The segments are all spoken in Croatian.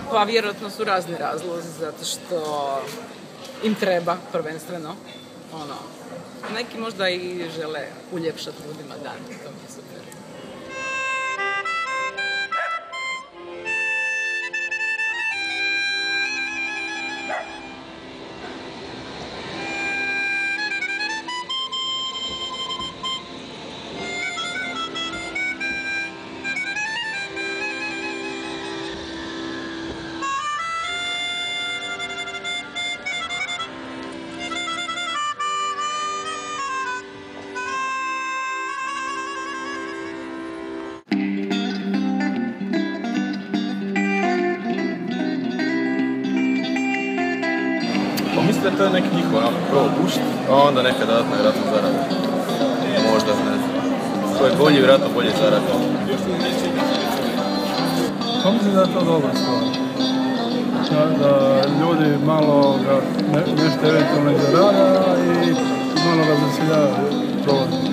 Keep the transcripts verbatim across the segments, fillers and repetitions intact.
Pa vjerojatno su razni razlozi, zato što im treba prvenstveno. Ono, neki možda i žele uljepšati ljudima dan, to mi je super. Mislim da to je neki njihov prvo bušt, a onda neka dodatna vjerojatno zarada. Možda, ne znam. Ko je bolji, vjerojatno bolje zarada. Pa mislim da je to dobra stvar. Da, da ljudi malo ga ne, nešto eventualno zarada i malo ga zaseljava provodi.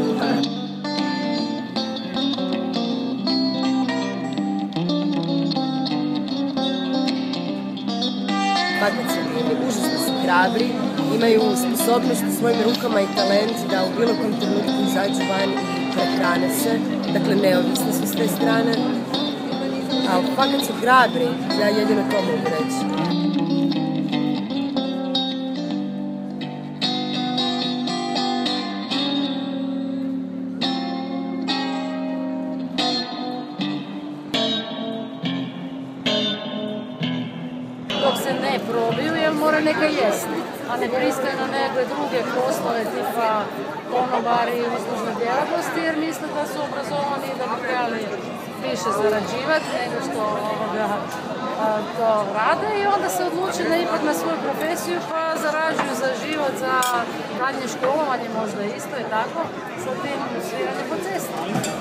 Patnici bili užasno su hrabri, imaju sposobnost u svojim rukama i talent da u bilo kom trenutku izađu van i prehrane se, dakle neovisni su s te strane, ali fakat su hrabri, ja jedino to mogu reći. Dok se ne probiju, jer mora neka jesti, a ne pristaju na neke druge poslove tipa konobari i uslužne djelatnosti, jer misle da su obrazovani i da bi trebali više zarađivati nego što ovoga, a, to rade i onda se odluče na ipak na svoju profesiju pa zarađuju za život, za daljnje školovanje možda isto i tako, sa tim sviranje po cesti.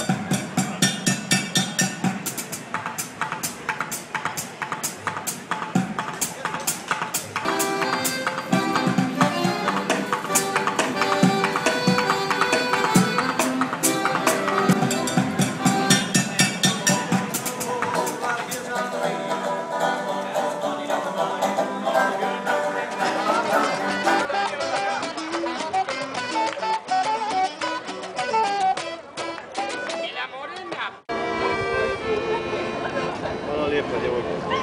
Hvala lijepo, djevojko.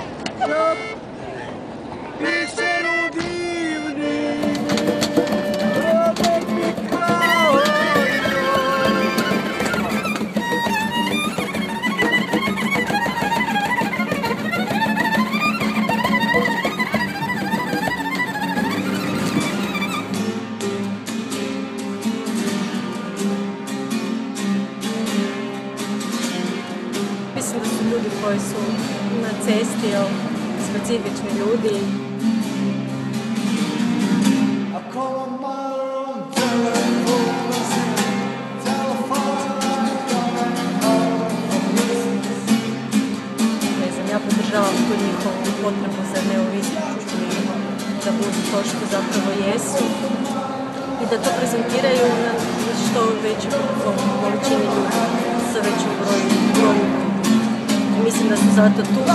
Mislim da su ljudi koji su na cesti, specifični ljudi. Ne znam, ja podržavam tu njihovu potrebu za neovisnošću i da budu to što zapravo jesu i da to prezentiraju na što većem količini ljudi, sa većim brojem broju. Mislim da su zato tu.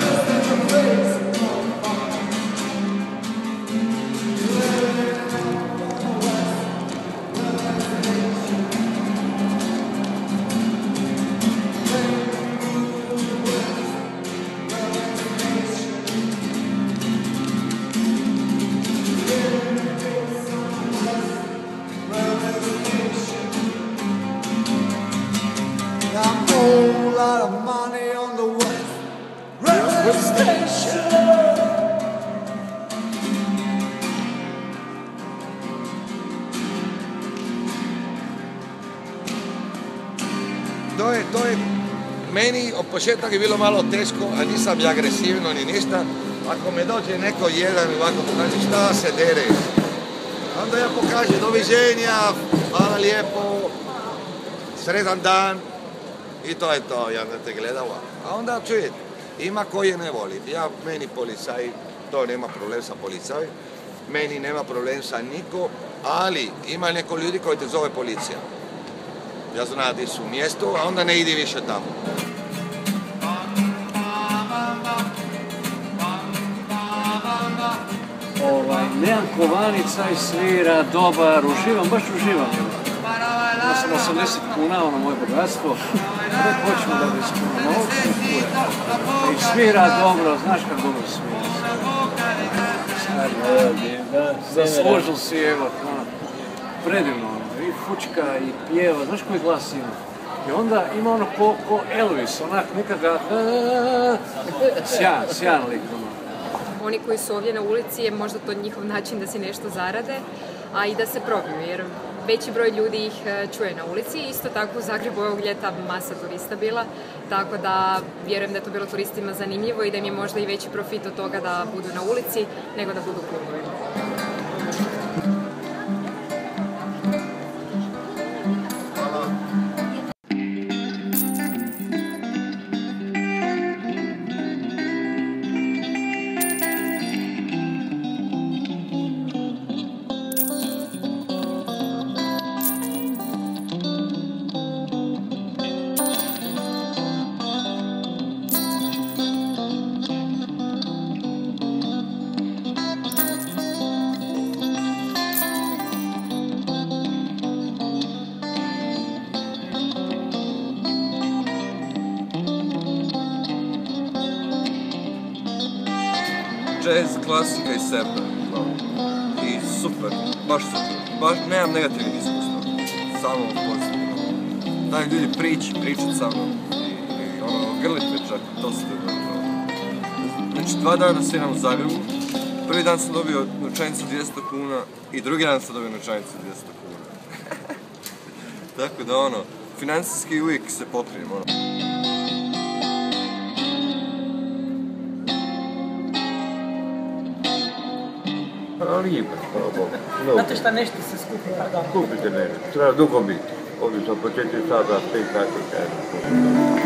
To je, to je, meni od početak je bilo malo teško, a nisam i agresivno ni ništa. Ako me dođe neko jedan i ovako pokaže šta se dere, onda ja pokažem doviđenja, hvala lijepo, sretan dan i to je to, ja da te gledam. A onda čujete, ima koji je ne voli. Ja, meni policaj, to nema problem sa policaj, meni nema problem sa niko, ali ima neko ljudi koji te zove policija. Ja znam di su mjesto, a onda ne idi više tamo. Dejan Kovanica i svira, dobar, uživam, baš uživam. Ja sam osamdeset kuna, ono moje bogatstvo. Uvijek hoćemo da bi smo novci i kura. I svira dobro, znaš kako dobro svira. Zaslužil si, evo, predivno, i fučka, i pjeva, znaš koji glas ima? I onda ima ono ko, ko Elvis, onak nekada, sjajan, sjajan lik, ono. Oni koji su ovdje na ulici je možda to njihov način da si nešto zarade, a i da se probiju, jer veći broj ljudi ih čuje na ulici. Isto tako u Zagrebu ovog ljeta masa turista bila, tako da vjerujem da je to bilo turistima zanimljivo i da im je možda i veći profit od toga da budu na ulici nego da budu u klubovima. Jazz, klasika i sebe. I super, baš super. Baš nemam negativnih iskustva. Samo pozitivno. Daj ljudi priči, pričat sa mnom. I ono, grlit me čak, to se dobro. Znači, dva dana sviram u Zagrebu. Prvi dan sam dobio novčanicu dvjesto kuna i drugi dan sam dobio novčanicu dvjesto kuna. Tako da ono, financijski uvijek se pokrijem, ono. Lijepo, hvala Bogu. Znate šta nešto se skupi, pardon? Kupite nešto, treba dugo biti. Ovdje smo po četiri sata, pet sati kažem.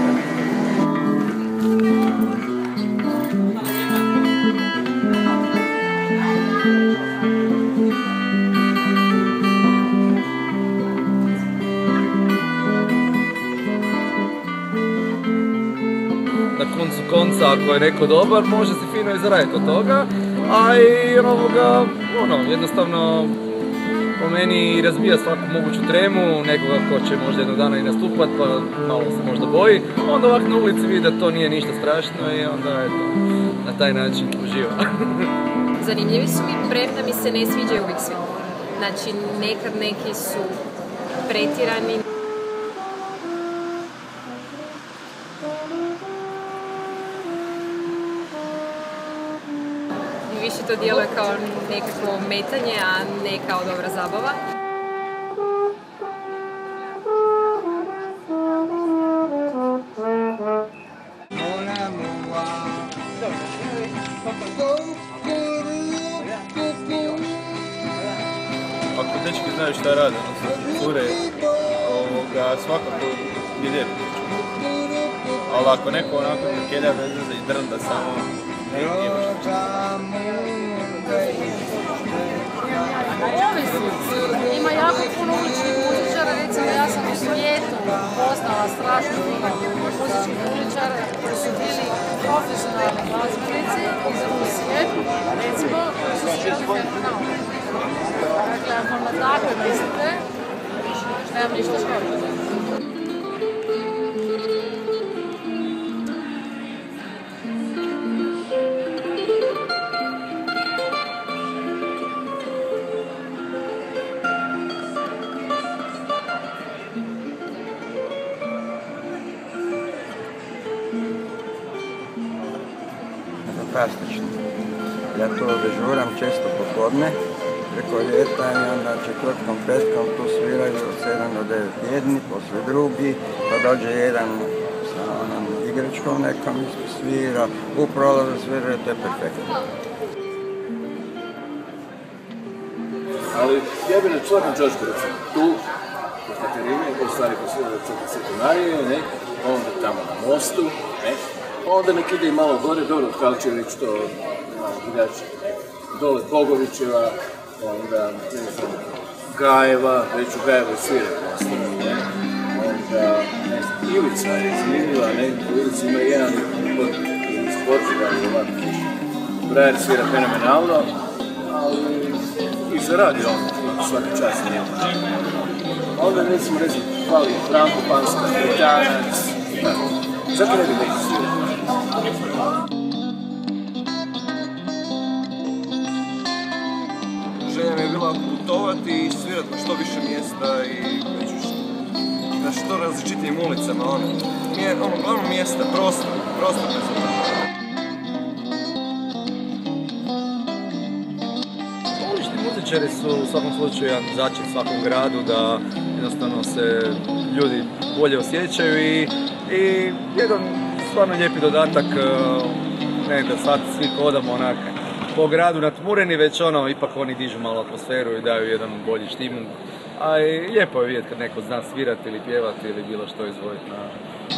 Na koncu konca, ako je neko dobar, može se fino izraditi od toga. A i ovoga, ono, jednostavno po meni razbija svaku moguću tremu, nekoga ko će možda jednog dana i nastupat, pa malo se možda boji. Onda ovak na ulici vidi da to nije ništa strašno i onda eto, na taj način uživa. Zanimljivi su mi, premda mi se ne sviđaju uvijek svi. Znači, nekad neki su pretjerani. Više to djeluje kao nekakvo metanje, a ne kao dobra zabava. Ako dečki znaju šta rade, odnosno cure, ovoga, svakako je lijepo. Ali ako neko onako prekelja da izlaze i drnda samo, ne ima što. Ima jako puno uličnih muzičara, recimo ja sam u svijetu poznala strašno puno muzičkih muzičara koji su bili profesionalni glazbenici u svijetu, recimo koji su svijeli fenomenalno. Dakle, ako na takve mislite, nemam ništa škoditi. Fantastično. Ja to dežuram često popodne, preko ljeta i onda četvrtkom, petkom tu sviraju od sedam do devet jedni, poslije drugi, pa dođe jedan sa onom igračkom nekom isto svira, u prolazu sviraju, to je perfektno. Ali ja bi na svakom čošku recimo, tu, kod Katerine, u stvari kod Svete Marije, ne, onda tamo na mostu, ne, onda nek ide i malo gore, dobro od Kalčević, to malo igrač, dole Bogovićeva, onda, ne znam, Gajeva, već u Gajevoj svire postoji, ne, onda, ne znam, Ilica je zanimljiva, ne, u Ilici ima jedan iz Portugala, ovako, Brajer svira fenomenalno, ali i zaradi on svaka čast njemu. Onda recimo, recimo, hvali Frankopanska, Britanac, zato ne bi neki svirati. Želja mi je bila putovati i svirati na što više mjesta i među na što različitijim ulicama, ono, mje, ono, glavno mjesta, prostor, prostor ne znam. Ulični muzičari su u svakom slučaju jedan začin svakom gradu da jednostavno se ljudi bolje osjećaju i, i jedan stvarno lijepi dodatak, ne da sad svi hodamo onak po gradu natmureni, već ono, ipak oni dižu malo atmosferu i daju jedan bolji štimung. A i lijepo je vidjeti kad neko zna svirati ili pjevati ili bilo što izvojiti na